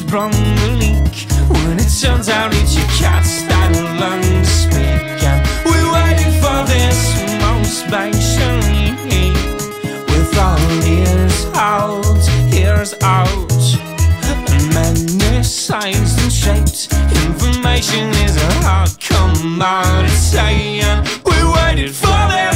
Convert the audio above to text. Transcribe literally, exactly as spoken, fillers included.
sprung the leak, when it turns out it's your cats that learn to speak. And we waited for this most patiently, with all ears out, ears out, and many sized and shaped. Information is a hard commodity, and we waited for this